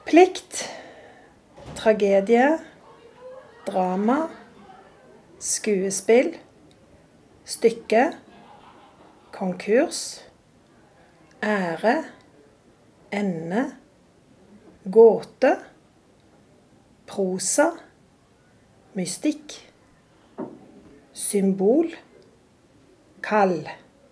Plikt, tragedie, drama, skuespill, stykke, konkurs, ære, ende, gåte, prosa, mystikk, symbol, kall.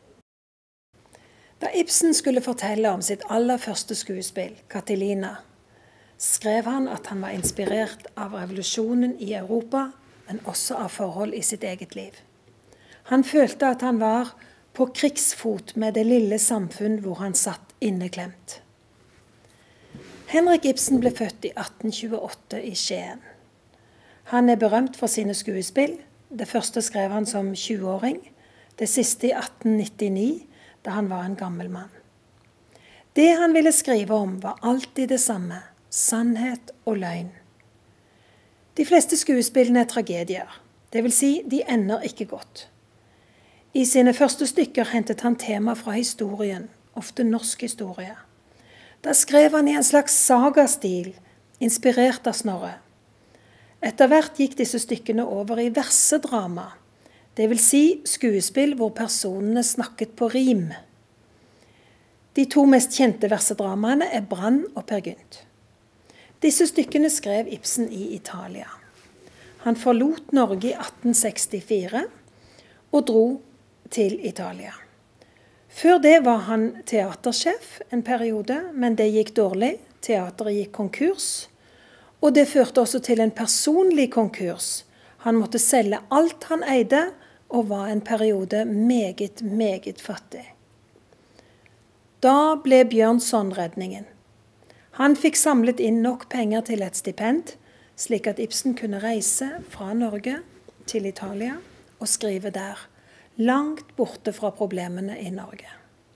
Da Ibsen skulle fortelle om sitt aller første skuespill, Catilina, skrev han at han var inspirert av revolusjonen i Europa, men også av forhold i sitt eget liv. Han følte at han var på krigsfot med det lille samfunn hvor han satt inneklemt. Henrik Ibsen ble født i 1828 i Skien. Han er berømt for sine skuespill. Det første skrev han som 20-åring, det siste i 1899, da han var en gammel mann. Det han ville skrive om var alltid det samme, sannhet og løgn. De fleste skuespillene er tragedier, det vil si de ender ikke godt. I sine første stykker hentet han tema fra historien, ofte norsk historie. Da skrev han i en slags sagastil, inspirert av Snorre. Etter hvert gikk disse stykkene over i versedrama, det vil si skuespill hvor personene snakket på rim. De to mest kjente versedramaene er Brann og Peer Gynt. Disse stykkene skrev Ibsen i Italia. Han forlot Norge i 1864 og dro til Italia. Før det var han teatersjef en periode, men det gikk dårlig. Teateret gikk konkurs, og det førte også til en personlig konkurs. Han måtte selge alt han eide, og var en periode meget, meget fattig. Da ble Bjørnson redningen. Han fikk samlet inn nok penger til et stipend, slik at Ibsen kunne reise fra Norge til Italia og skrive der, langt borte fra problemene i Norge.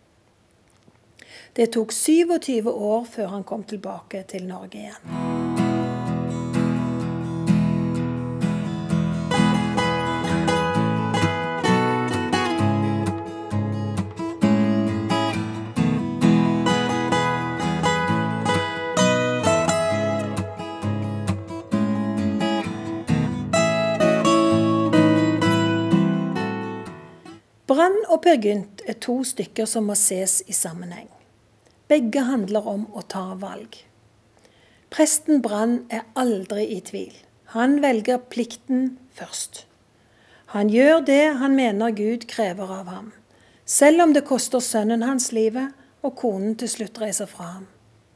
Det tok 27 år før han kom tilbake til Norge igjen. Brann og Peer Gynt er to stykker som må ses i sammenheng. Begge handler om å ta valg. Presten Brann er aldri i tvil. Han velger plikten først. Han gjør det han mener Gud krever av ham, selv om det koster sønnen hans livet og konen til slutt reiser fra ham.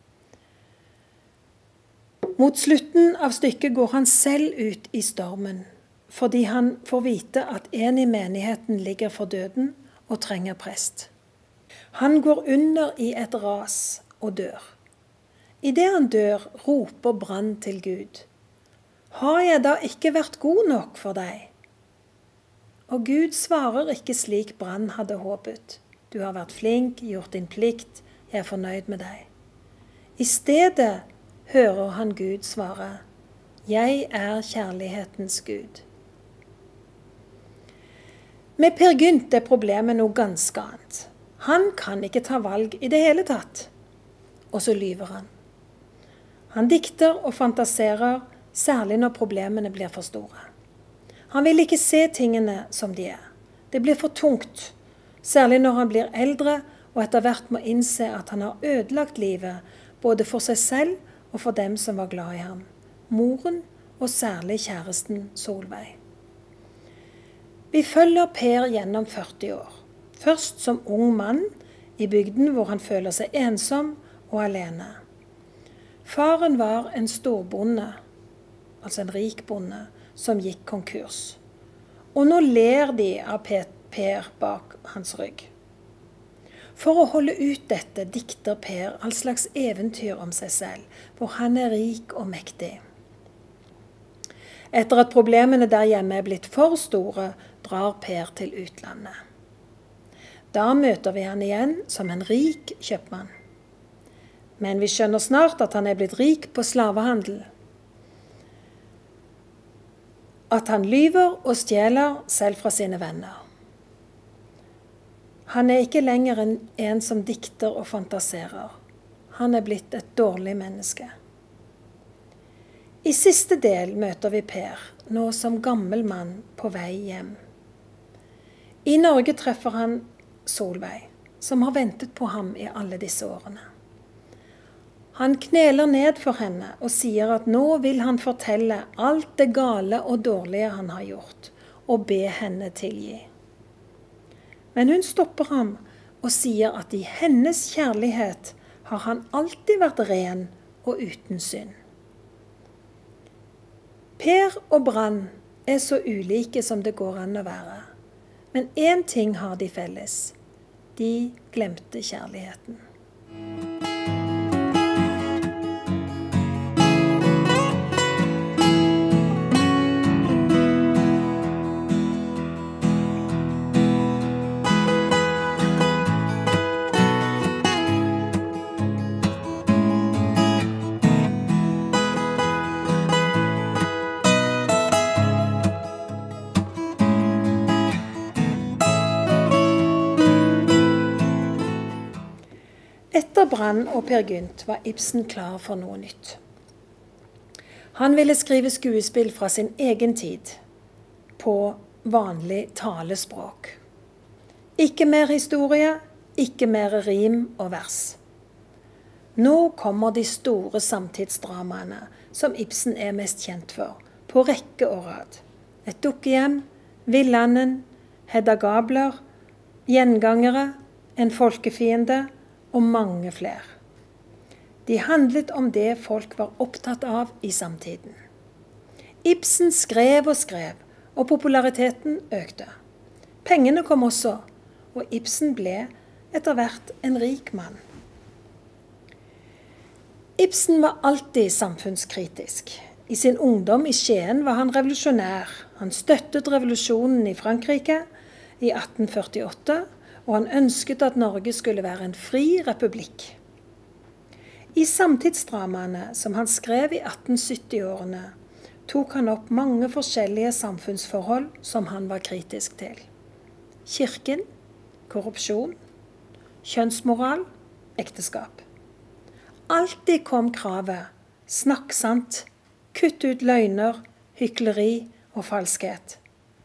Mot slutten av stykket går han selv ut i stormen, fordi han får vite at en i menigheten ligger for døden og trenger prest. Han går under i et ras og dør. I det han dør, roper Brann til Gud. Har jeg da ikke vært god nok for deg? Og Gud svarer ikke slik Brann hadde håpet. Du har vært flink, gjort din plikt, jeg er fornøyd med deg. I stedet hører han Gud svare, jeg er kjærlighetens Gud. Med Peer Gynt er problemet noe ganske annet. Han kan ikke ta valg i det hele tatt. Og så lyver han. Han dikter og fantaserer, særlig når problemene blir for store. Han vil ikke se tingene som de er. Det blir for tungt, særlig når han blir eldre og etter hvert må innse at han har ødelagt livet, både for seg selv og for dem som var glad i ham. Moren og særlig kjæresten Solveig. Vi følger Per gjennom 40 år. Først som ung mann i bygden hvor han føler seg ensom og alene. Faren var en storbonde, altså en rik bonde, som gikk konkurs. Og nå ler de av Per bak hans rygg. For å holde ut dette dikter Per all slags eventyr om seg selv, hvor han er rik og mektig. Etter at problemene der hjemme er blitt for store, drar Per til utlandet. Da møter vi han igjen som en rik kjøpmann. Men vi skjønner snart at han er blitt rik på slavehandel. At han lyver og stjeler selv fra sine venner. Han er ikke lenger en som dikter og fantaserer. Han er blitt et dårlig menneske. I siste del møter vi Per, nå som gammel mann på vei hjem. I Norge treffer han Solveig, som har ventet på ham i alle disse årene. Han kneler ned for henne og sier at nå vil han fortelle alt det gale og dårlige han har gjort, og be henne tilgi. Men hun stopper ham og sier at i hennes kjærlighet har han alltid vært ren og uten synd. Per og Brann er så ulike som det går an å være. Men én ting har de felles. De glemte kjærligheten. Etter Brann og Per Gynt var Ibsen klar for noe nytt. Han ville skrive skuespill fra sin egen tid, på vanlig talespråk. Ikke mer historie, ikke mer rim og vers. Nå kommer de store samtidsdramaene, som Ibsen er mest kjent for, på rekke og rad. Et dukkehjem, Villanden, Hedda Gabler, Gjengangere, En folkefiende, og mange flere. De handlet om det folk var opptatt av i samtiden. Ibsen skrev, og populariteten økte. Pengene kom også, og Ibsen ble etter hvert en rik mann. Ibsen var alltid samfunnskritisk. I sin ungdom i Skien var han revolusjonær. Han støttet revolusjonen i Frankrike i 1848, og han ønsket at Norge skulle være en fri republikk. I samtidsdramaene som han skrev i 1870-årene, tok han opp mange forskjellige samfunnsforhold som han var kritisk til. Kirken, korrupsjon, kjønnsmoral, ekteskap. Alltid kom kravet, snakk sant, kutt ut løgner, hykleri og falskhet.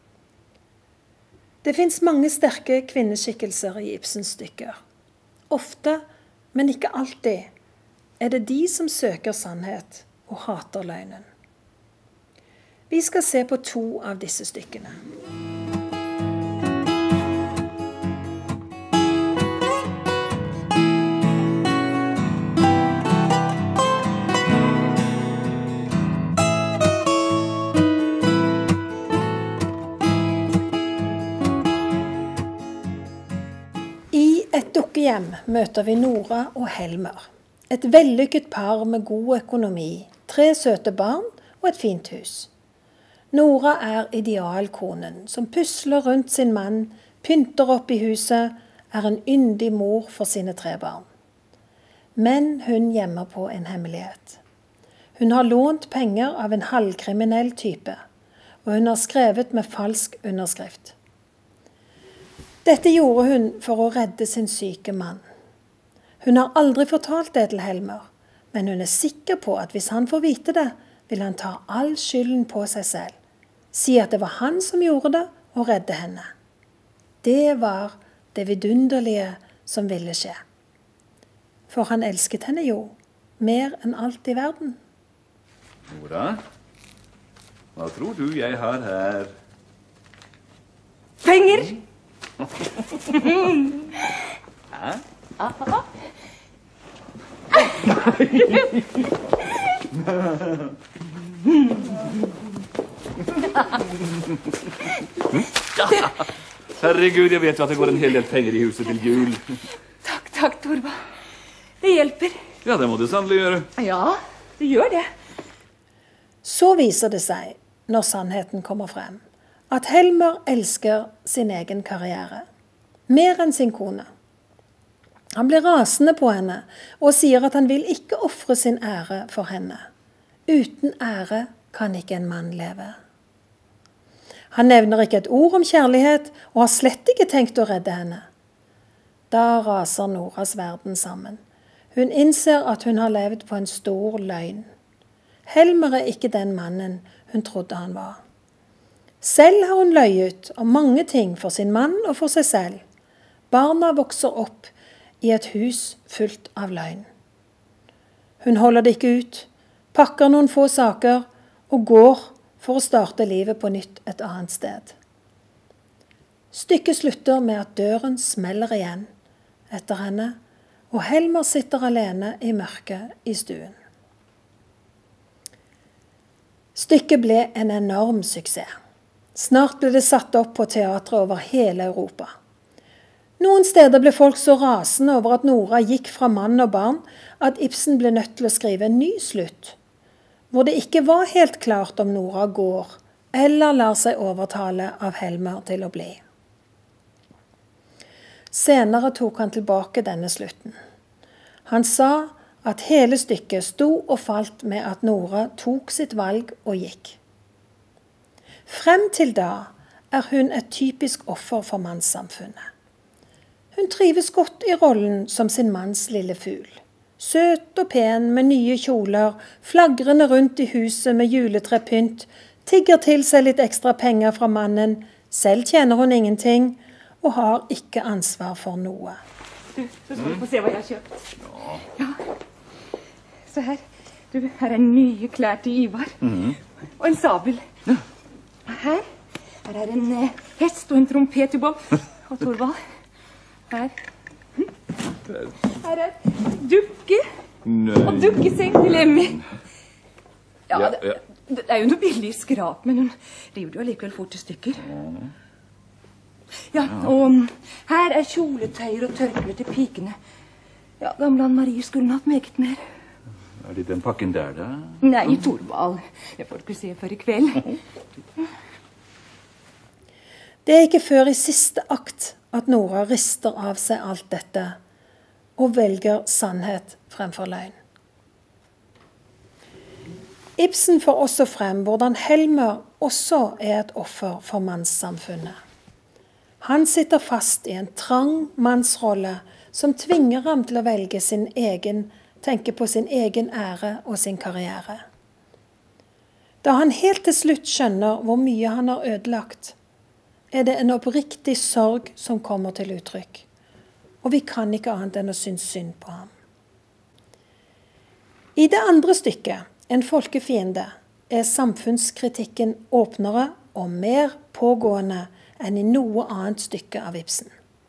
Det finnes mange sterke kvinneskikkelser i Ibsens stykker. Ofte, men ikke alltid, er det de som søker sannhet og hater løgnen. Vi skal se på 2 av disse stykkene. Hjem møter vi Nora og Helmer. Et vellykket par med god økonomi, 3 søte barn og et fint hus. Nora er idealkonen som pusler rundt sin mann, pynter opp i huset, er en yndig mor for sine 3 barn. Men hun gjemmer på en hemmelighet. Hun har lånt penger av en halvkriminell type, og hun har skrevet med falsk underskrift. Dette gjorde hun for å redde sin syke mann. Hun har aldri fortalt det til Helmer, men hun er sikker på at hvis han får vite det, vil han ta all skylden på seg selv. Si at det var han som gjorde det og redde henne. Det var det vidunderlige som ville skje. For han elsket henne jo, mer enn alt i verden. Nora, hva tror du jeg har her? Penger! Hæ? Herregud, jeg vet jo at det går en hel del penger i huset til jul. Takk, Torvald. Det hjelper. Ja, det må du sannelig gjøre. Ja, det gjør det. Så viser det seg, når sannheten kommer frem, at Helmer elsker sin egen karriere, mer enn sin kone. Han blir rasende på henne og sier at han vil ikke offre sin ære for henne. Uten ære kan ikke en mann leve. Han nevner ikke et ord om kjærlighet og har slett ikke tenkt å redde henne. Da raser Noras verden sammen. Hun innser at hun har levd på en stor løgn. Helmer er ikke den mannen hun trodde han var. Selv har hun løyet om mange ting for sin mann og for seg selv. Barna vokser opp i et hus fullt av løgn. Hun holder det ikke ut, pakker noen få saker og går for å starte livet på nytt et annet sted. Stykket slutter med at døren smeller igjen etter henne, og Helmer sitter alene i mørket i stuen. Stykket ble en enorm suksess. Snart ble det satt opp på teatre over hele Europa. Noen steder ble folk så rasende over at Nora gikk fra mann og barn, at Ibsen ble nødt til å skrive en ny slutt, hvor det ikke var helt klart om Nora går, eller lar seg overtale av Helmer til å bli. Senere tok han tilbake denne slutten. Han sa at hele stykket sto og falt med at Nora tok sitt valg og gikk. Frem til da er hun et typisk offer for mannssamfunnet. Hun trives godt i rollen som sin manns lille fugl. Søt og pen med nye kjoler, flagrende rundt i huset med juletrepynt, tigger til seg litt ekstra penger fra mannen, selv tjener hun ingenting, og har ikke ansvar for noe. Du skal få se hva jeg har kjøpt. Ja. Se her. Du, her er nye klær til Ivar. Og en sabel. Her er en hest og en trompet til Bob. Og Torvald. Her er dukke. Og dukkeseng til Emmy. Ja, det er jo noe billig skrap, men hun river jo allikevel fort i stykker. Ja, og her er kjoletøyer og tørklær til pikene. Ja, gamle Anne-Marie skulle hun hatt meget mer. Er det den pakken der, da? Nei, Torvald. Det får du ikke se før i kveld. Det er ikke før i siste akt at Nora rister av seg alt dette og velger sannhet fremfor løgn. Ibsen får også frem hvordan Helmer også er et offer for mannssamfunnet. Han sitter fast i en trang mannsrolle som tvinger ham til å velge tenke på sin egen ære og sin karriere. Da han helt til slutt skjønner hvor mye han har ødelagt, er det en oppriktig sorg som kommer til uttrykk, og vi kan ikke annet enn å synes synd på ham. I det andre stykket, En folkefiende, er samfunnskritikken åpnere og mer pågående enn i noe annet stykke av Ibsen.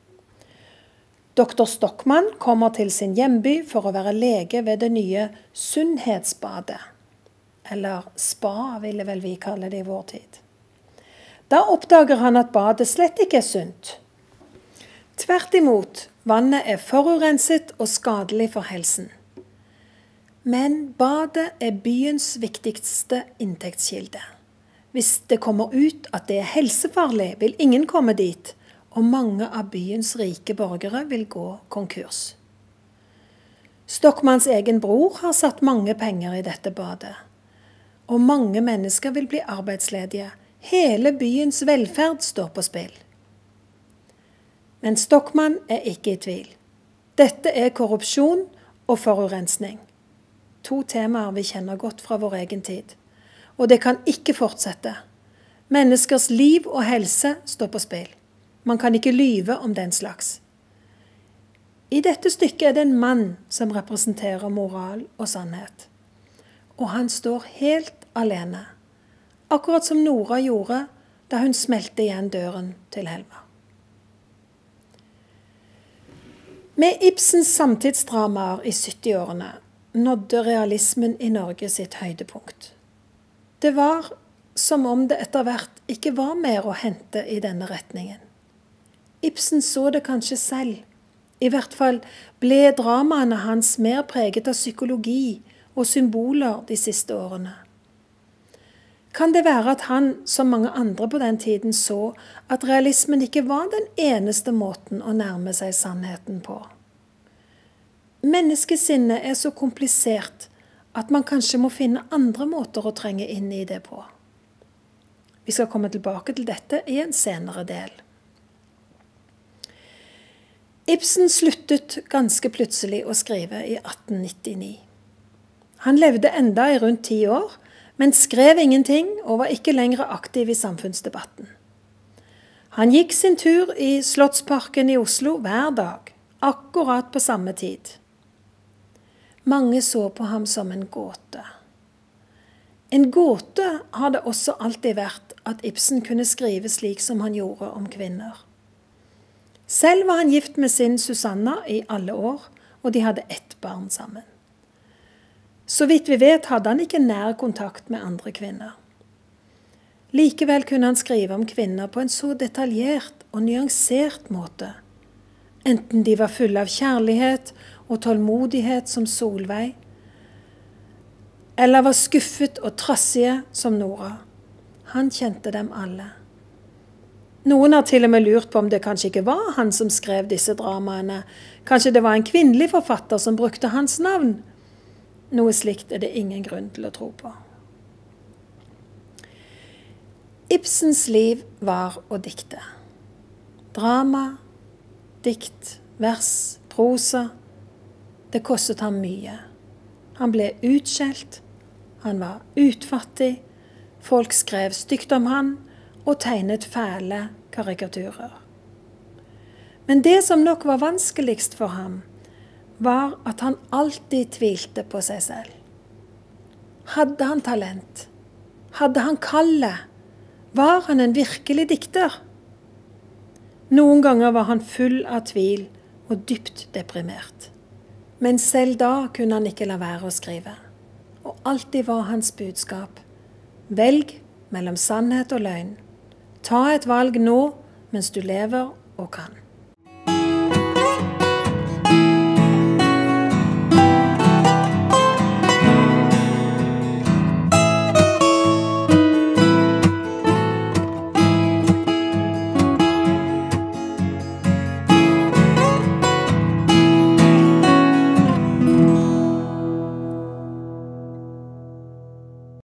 Dr. Stockmann kommer til sin hjemby for å være lege ved det nye Sunnhetsbadet. Eller spa, ville vel vi kalle det i vår tid. Da oppdager han at badet slett ikke er sunt. Tvert imot, vannet er forurenset og skadelig for helsen. Men badet er byens viktigste inntektskilde. Hvis det kommer ut at det er helsefarlig, vil ingen komme dit, og mange av byens rike borgere vil gå konkurs. Stockmanns egen bror har satt mange penger i dette badet, og mange mennesker vil bli arbeidsledige. Hele byens velferd står på spill. Men Stockmann er ikke i tvil. Dette er korrupsjon og forurensning. 2 temaer vi kjenner godt fra vår egen tid. Og det kan ikke fortsette. Menneskers liv og helse står på spill. Man kan ikke lyve om den slags. I dette stykket er det en mann som representerer moral og sannhet. Og han står helt alene. Akkurat som Nora gjorde da hun smelte igjen døren til Helmer. Med Ibsens samtidsdramaer i 70-årene nådde realismen i Norge sitt høydepunkt. Det var som om det etter hvert ikke var mer å hente i denne retningen. Ibsen så det kanskje selv. I hvert fall ble dramaene hans mer preget av psykologi og symboler de siste årene. Kan det være at han, som mange andre på den tiden, så at realismen ikke var den eneste måten å nærme seg sannheten på? Menneskesinnet er så komplisert at man kanskje må finne andre måter å trenge inn i det på. Vi skal komme tilbake til dette i en senere del. Ibsen sluttet ganske plutselig å skrive i 1899. Han levde enda i rundt 10 år, men skrev ingenting og var ikke lenger aktiv i samfunnsdebatten. Han gikk sin tur i Slottsparken i Oslo hver dag, akkurat på samme tid. Mange så på ham som en gåte. En gåte har det også alltid vært at Ibsen kunne skrive slik som han gjorde om kvinner. Selv var han gift med sin Susanna i alle år, og de hadde ett barn sammen. Så vidt vi vet hadde han ikke nær kontakt med andre kvinner. Likevel kunne han skrive om kvinner på en så detaljert og nyansert måte. Enten de var fulle av kjærlighet og tålmodighet som Solveig, eller var skuffet og trassige som Nora. Han kjente dem alle. Noen har til og med lurt på om det kanskje ikke var han som skrev disse dramaene. Kanskje det var en kvinnelig forfatter som brukte hans navn. Noe slikt er det ingen grunn til å tro på. Ibsens liv var å dikte. Drama, dikt, vers, prosa. Det kostet ham mye. Han ble utskjelt, han var utfattig, folk skrev stygt om han og tegnet fæle karikaturer. Men det som nok var vanskeligst for ham, var at han alltid tvilte på seg selv. Hadde han talent? Hadde han kallet? Var han en virkelig dikter? Noen ganger var han full av tvil og dypt deprimert. Men selv da kunne han ikke la være å skrive. Og alltid var hans budskap: velg mellom sannhet og løgn. Ta et valg nå mens du lever og kan.